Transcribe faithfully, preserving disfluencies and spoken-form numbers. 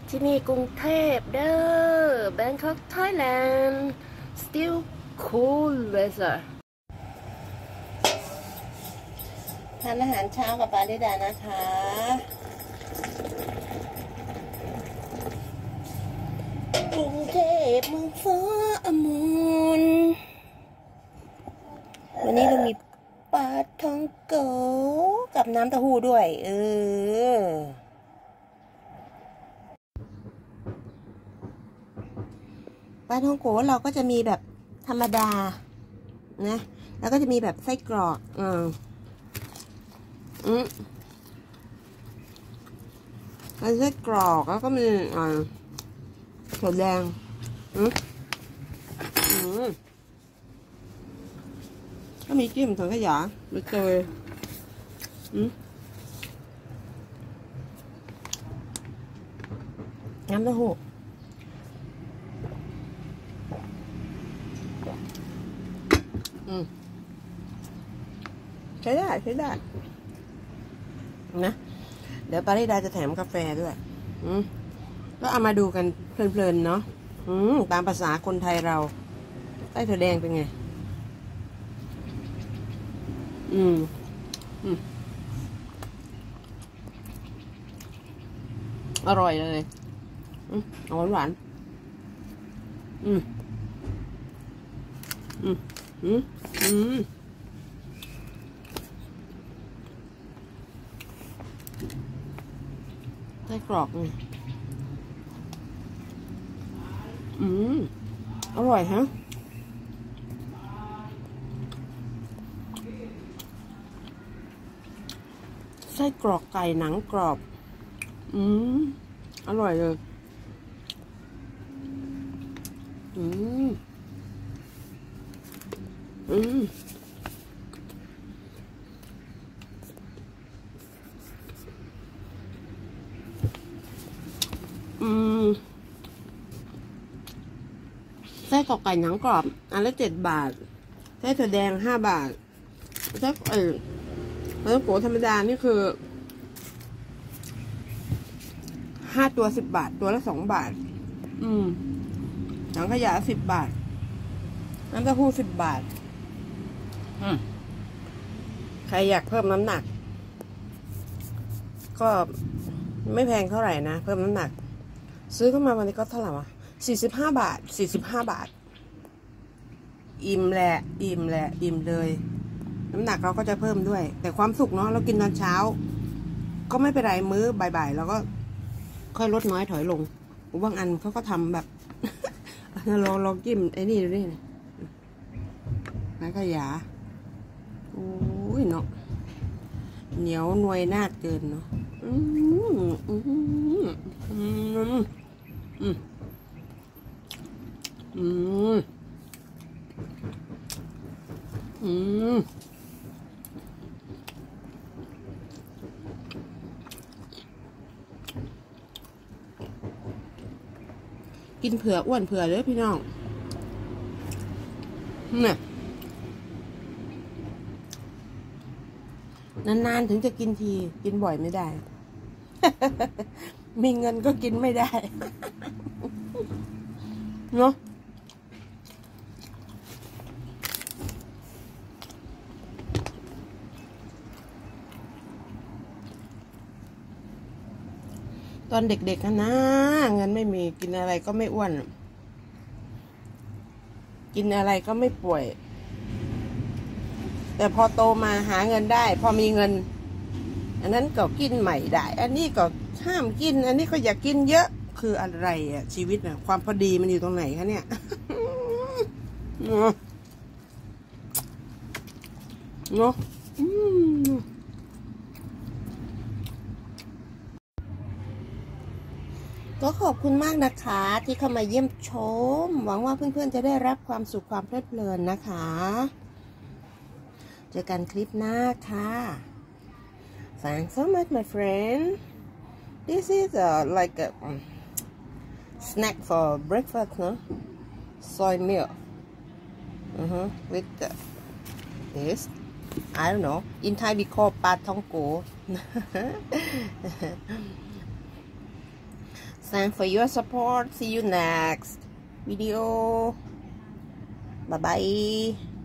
ที่นี่กรุงเทพเด้อ Bangkok Thailand still cool weather ทานอาหารเช้ากับปาริดานะคะกรุงเทพเมืองฟ้าอมรวันนี้เรามีปลาท่องโกกับน้ำเต้าหู้ด้วยเออปลาท่องโกเราก็จะมีแบบธรรมดานะแล้วก็จะมีแบบไส้กรอกอืมอืมไส้กรอกแล้วก็มีอ่าถั่วแดงอืมอืมก็มีจิ้มถังขยะใบเตยอืมน้ำเต้าหู้อืมใช้ได้ใช้ได้นะเดี๋ยวปาริดาจะแถมกาแฟด้วยอืมก็เอามาดูกันเพลินๆเนาะอืมตามภาษาคนไทยเราไส้ถั่วแดงเป็นไงอืมอืมอร่อยเลยอืมหวานหวานอืมอืมอืมอืมไส้กรอกอืมอร่อยฮะไส้กรอกไก่หนังกรอบอืมอร่อยเลยอืมอืมอืมไส้กรอกไก่หนังกรอบอันละเจ็ดบาทไส้ถั่วแดงห้าบาทไส้เออแล้วโกธรรมดานี่คือห้าตัวสิบบาทตัวละสองบาทอืมถังขยะสิบบาทน้ำเต้าหู้สิบบาทอืมใครอยากเพิ่มน้ำหนักก็ไม่แพงเท่าไหร่นะเพิ่มน้ำหนักซื้อเข้ามาวันนี้ก็เท่าไหร่วะสี่สิบห้าบาทสี่สิบห้าบาทอิ่มแหละอิ่มแหละอิ่มเลยน้ำหนักเราก็จะเพิ่มด้วยแต่ความสุขเนาะเรากินตอนเช้าก็ไม่เป็นไรมื้อบ่ายๆเราก็ค่อยลดน้อยถอยลงบางอันเขาก็ทำแบบลองลองจิ้มไอ้นี่ดูดิน้ำขยะโอ้ยเนาะเหนียวนวยนาดเกินเนาะอืมอืมอืมอืมอืมอืมกินเผื่ออ้วนเผื่อเลยพี่น้องเนี่ยนานๆถึงจะกินทีกินบ่อยไม่ได้ มีเงินก็กินไม่ได้ เนาะตอนเด็กๆนะเงินไม่มีกินอะไรก็ไม่อ้วนกินอะไรก็ไม่ป่วยแต่พอโตมาหาเงินได้พอมีเงินอันนั้นก็กินใหม่ได้อันนี้ก็ห้ามกินอันนี้ก็อยากกินเยอะคืออะไรอ่ะชีวิตอ่ะความพอดีมันอยู่ตรงไหนคะเนี่ยเนาะก็ขอบคุณมากนะคะที่เข้ามาเยี่ยมชมหวังว่าเพื่อนๆจะได้รับความสุขความเพลิดเพลินนะคะเจอกันคลิปหน้าค่ะ Thanks so much my friend This is uh, like a um, snack for breakfast no soy milk uh-huh. with the, this I don't know in Thai we call ปลาท่องโก thanks for your support see you next video bye bye